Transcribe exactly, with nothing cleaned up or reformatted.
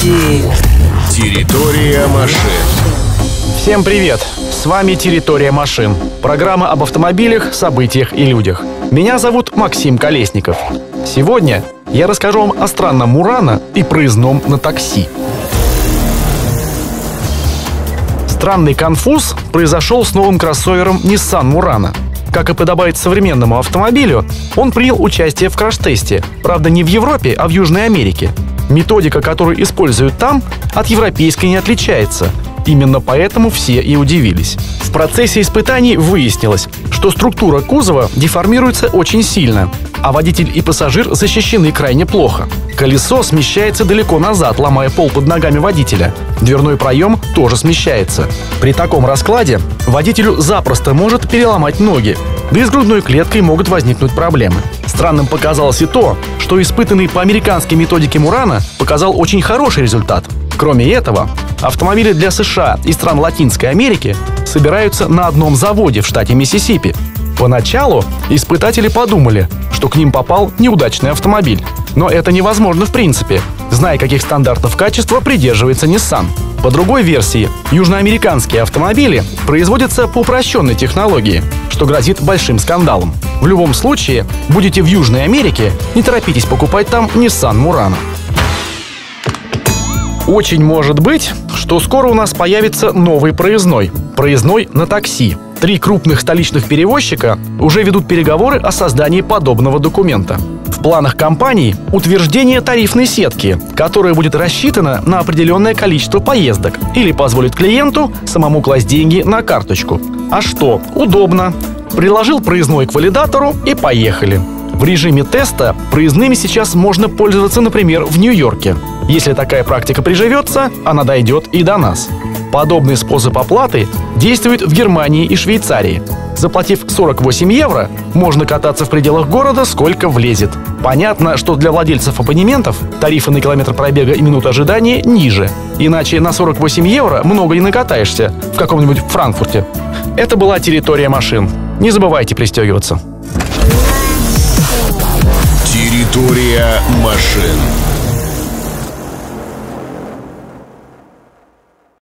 Новости. Территория машин. Всем привет! С вами «Территория машин». Программа об автомобилях, событиях и людях. Меня зовут Максим Колесников. Сегодня я расскажу вам о странном Мурано и проездном на такси. Странный конфуз произошел с новым кроссовером Nissan Murano. Как и подобает современному автомобилю, он принял участие в краш-тесте. Правда, не в Европе, а в Южной Америке. Методика, которую используют там, от европейской не отличается. Именно поэтому все и удивились. В процессе испытаний выяснилось, что структура кузова деформируется очень сильно, а водитель и пассажир защищены крайне плохо. Колесо смещается далеко назад, ломая пол под ногами водителя. Дверной проем тоже смещается. При таком раскладе водителю запросто может переломать ноги, да и с грудной клеткой могут возникнуть проблемы. Странным показалось и то, что испытанный по американской методике Murano показал очень хороший результат. Кроме этого, автомобили для США и стран Латинской Америки собираются на одном заводе в штате Миссисипи. Поначалу испытатели подумали, что к ним попал неудачный автомобиль. Но это невозможно в принципе, зная, каких стандартов качества придерживается Nissan. По другой версии, южноамериканские автомобили производятся по упрощенной технологии, что грозит большим скандалом. В любом случае, будете в Южной Америке, не торопитесь покупать там Nissan Murano. Очень может быть, что скоро у нас появится новый проездной. Проездной на такси. Три крупных столичных перевозчика уже ведут переговоры о создании подобного документа. В планах компании утверждение тарифной сетки, которая будет рассчитана на определенное количество поездок или позволит клиенту самому класть деньги на карточку. А что? Удобно. Приложил проездной к валидатору и поехали. В режиме теста проездными сейчас можно пользоваться, например, в Нью-Йорке. Если такая практика приживется, она дойдет и до нас. Подобный способ оплаты действует в Германии и Швейцарии. Заплатив сорок восемь евро, можно кататься в пределах города сколько влезет. Понятно, что для владельцев абонементов тарифы на километр пробега и минуту ожидания ниже. Иначе на сорок восемь евро много не накатаешься в каком-нибудь Франкфурте. Это была «Территория машин». Не забывайте пристегиваться. Территория машин.